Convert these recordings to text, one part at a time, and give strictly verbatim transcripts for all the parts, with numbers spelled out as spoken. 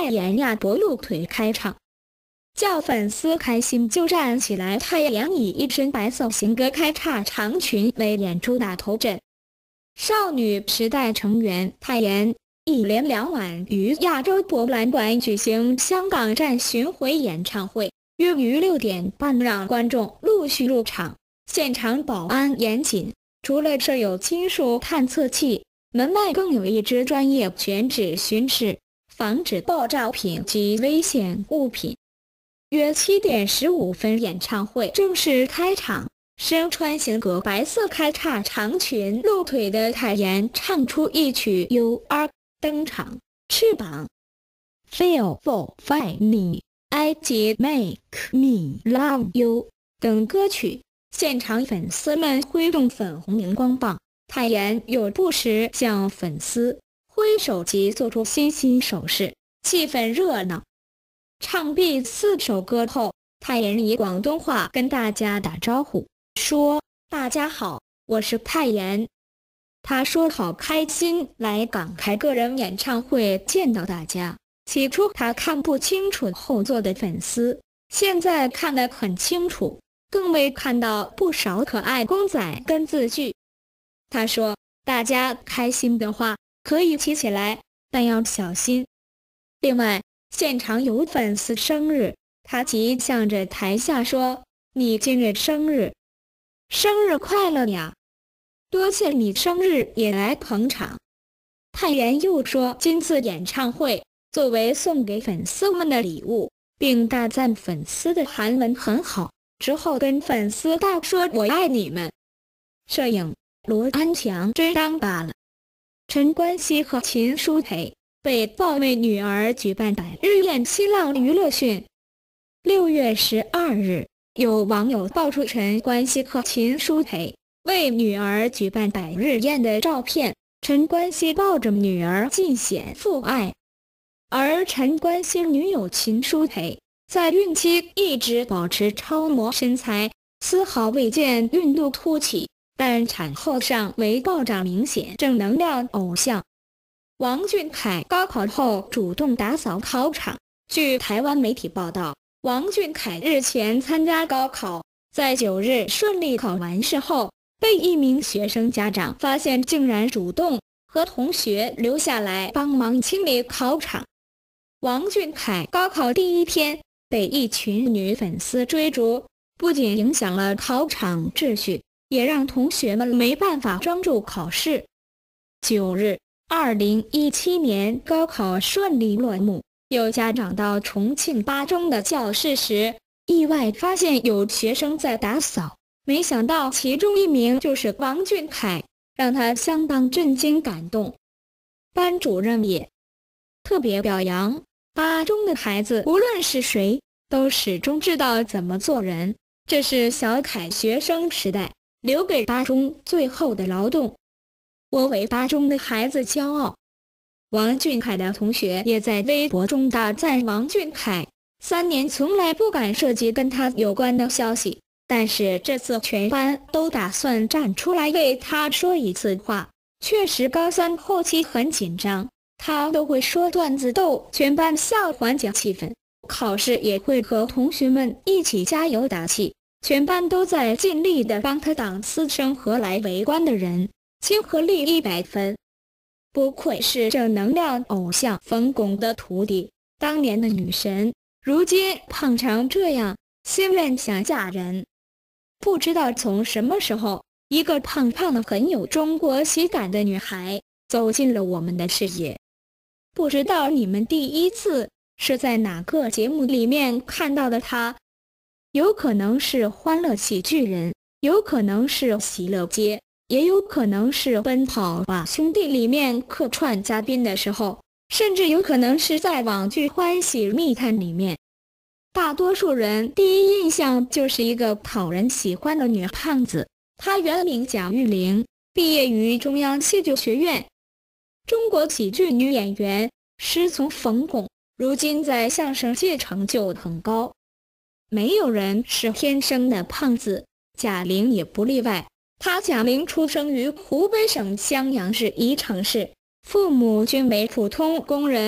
太妍亚伯露腿开场，叫粉丝开心就站起来。太妍以一身白色型格开叉长裙为演出打头阵。少女时代成员太妍一连两晚于亚洲博览馆举行香港站巡回演唱会，约于六点半让观众陆续入场。现场保安严谨，除了设有金属探测器，门外更有一支专业全指巡视，防止爆炸品及危险物品。约七点十五分，演唱会正式开场。身穿型格白色开叉长裙露腿的太妍唱出一曲 You Are 登场，翅膀 Feel for Find Me I Did Make Me Love You 等歌曲，现场粉丝们挥动粉红荧光棒，太妍又不时向粉丝挥手及做出心心手势，气氛热闹。唱毕四首歌后，太妍以广东话跟大家打招呼，说：“大家好，我是太妍。”他说好开心来港开个人演唱会见到大家。起初他看不清楚后座的粉丝，现在看得很清楚，更未看到不少可爱公仔跟字句。他说：“大家开心的话可以起起来，但要小心。”另外，现场有粉丝生日，他即向着台下说：“你今日生日，生日快乐呀！多谢你生日也来捧场。”太妍又说今次演唱会作为送给粉丝们的礼物，并大赞粉丝的韩文很好，之后跟粉丝大说我爱你们。摄影罗安强真当罢了。陈冠希和秦舒培被曝为女儿举办百日宴，新浪娱乐讯。六月十二日，有网友爆出陈冠希和秦舒培为女儿举办百日宴的照片，陈冠希抱着女儿尽显父爱，而陈冠希女友秦舒培在孕期一直保持超模身材，丝毫未见孕肚凸起，但产后尚未暴涨，明显正能量偶像。王俊凯高考后主动打扫考场。据台湾媒体报道，王俊凯日前参加高考，在九日顺利考完试后，被一名学生家长发现，竟然主动和同学留下来帮忙清理考场。王俊凯高考第一天被一群女粉丝追逐，不仅影响了考场秩序，也让同学们没办法专注考试。九日，二零一七年高考顺利落幕，有家长到重庆八中的教室时，意外发现有学生在打扫，没想到其中一名就是王俊凯，让他相当震惊感动。班主任也特别表扬八中的孩子，无论是谁，都始终知道怎么做人，这是小凯学生时代留给八中最后的劳动。我为八中的孩子骄傲。王俊凯的同学也在微博中大赞王俊凯，三年从来不敢涉及跟他有关的消息，但是这次全班都打算站出来为他说一次话。确实高三后期很紧张，他都会说段子逗全班笑，缓解气氛。考试也会和同学们一起加油打气，全班都在尽力的帮他挡师生和来围观的人，亲和力一百分。不愧是正能量偶像冯巩的徒弟，当年的女神，如今胖成这样，新任想嫁人。不知道从什么时候，一个胖胖的很有中国喜感的女孩走进了我们的视野。不知道你们第一次是在哪个节目里面看到的她？有可能是《欢乐喜剧人》，有可能是《喜乐街》，也有可能是《奔跑吧兄弟》里面客串嘉宾的时候，甚至有可能是在网剧《欢喜密探》里面。大多数人第一印象就是一个讨人喜欢的女胖子。她原名蒋玉玲，毕业于中央戏剧学院，中国喜剧女演员，师从冯巩，如今在相声界成就很高。没有人是天生的胖子，贾玲也不例外。她贾玲出生于湖北省襄阳市宜城市，父母均为普通工人，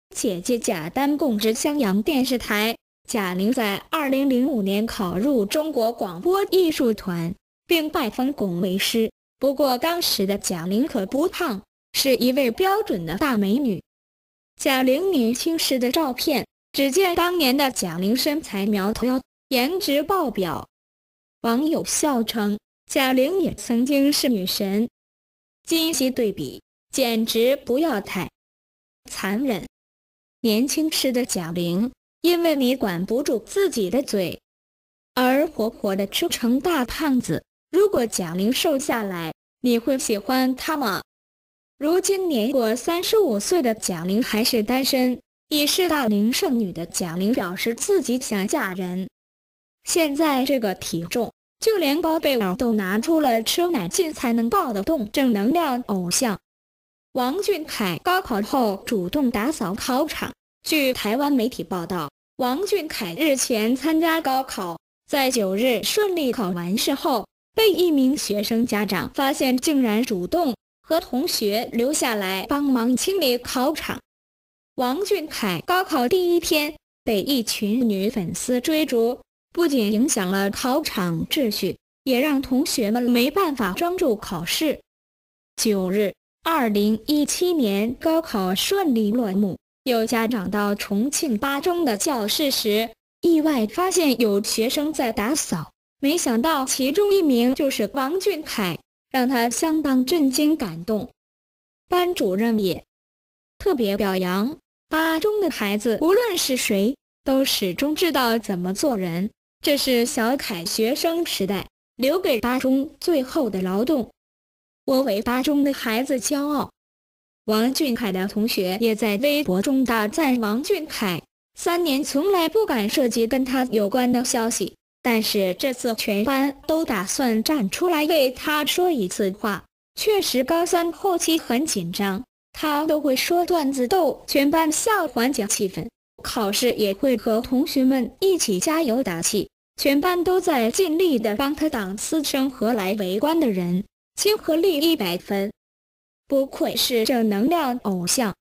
姐姐贾丹供职襄阳电视台。贾玲在二零零五年考入中国广播艺术团，并拜封龚为师。不过当时的贾玲可不胖，是一位标准的大美女。贾玲年轻时的照片，只见当年的贾玲身材苗条，颜值爆表。网友笑称，贾玲也曾经是女神。今昔对比，简直不要太残忍。年轻时的贾玲，因为你管不住自己的嘴，而活活的吃成大胖子。如果贾玲瘦下来，你会喜欢她吗？如今年过三十五岁的贾玲还是单身，已是大龄剩女的贾玲表示自己想嫁人。现在这个体重，就连宝贝儿都拿出了吃奶劲才能抱得动正能量偶像。王俊凯高考后主动打扫考场。据台湾媒体报道，王俊凯日前参加高考，在九日顺利考完试后，被一名学生家长发现，竟然主动和同学留下来帮忙清理考场。王俊凯高考第一天被一群女粉丝追逐，不仅影响了考场秩序，也让同学们没办法专注考试。九日，二零一七年高考顺利落幕。有家长到重庆八中的教室时，意外发现有学生在打扫，没想到其中一名就是王俊凯，让他相当震惊感动。班主任也特别表扬八中的孩子，无论是谁，都始终知道怎么做人，这是小凯学生时代留给八中最后的劳动。我为八中的孩子骄傲。王俊凯的同学也在微博中大赞王俊凯，三年从来不敢涉及跟他有关的消息，但是这次全班都打算站出来为他说一次话。确实高三后期很紧张，他都会说段子逗全班笑，缓解气氛。考试也会和同学们一起加油打气，全班都在尽力的帮他挡私生和来围观的人，亲和力一百分。不愧是正能量偶像。